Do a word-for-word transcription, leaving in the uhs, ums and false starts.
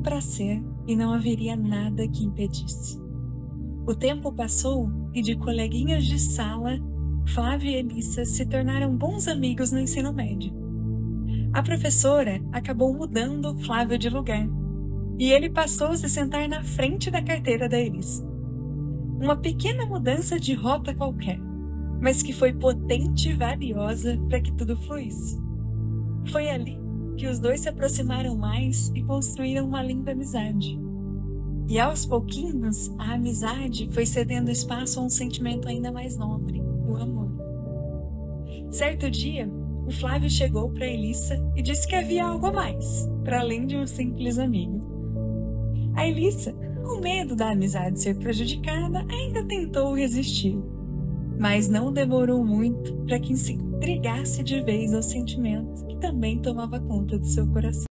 para ser e não haveria nada que impedisse. O tempo passou e de coleguinhas de sala, Flávio e Elissa se tornaram bons amigos no ensino médio. A professora acabou mudando Flávio de lugar e ele passou a se sentar na frente da carteira da Elissa. Uma pequena mudança de rota qualquer, mas que foi potente e valiosa para que tudo fluísse. Foi ali que os dois se aproximaram mais e construíram uma linda amizade. E aos pouquinhos, a amizade foi cedendo espaço a um sentimento ainda mais nobre, o amor. Certo dia, o Flávio chegou para Elissa e disse que havia algo a mais, para além de um simples amigo. A Elissa, com medo da amizade ser prejudicada, ainda tentou resistir, mas não demorou muito para que se entregasse de vez ao sentimento que também tomava conta do seu coração.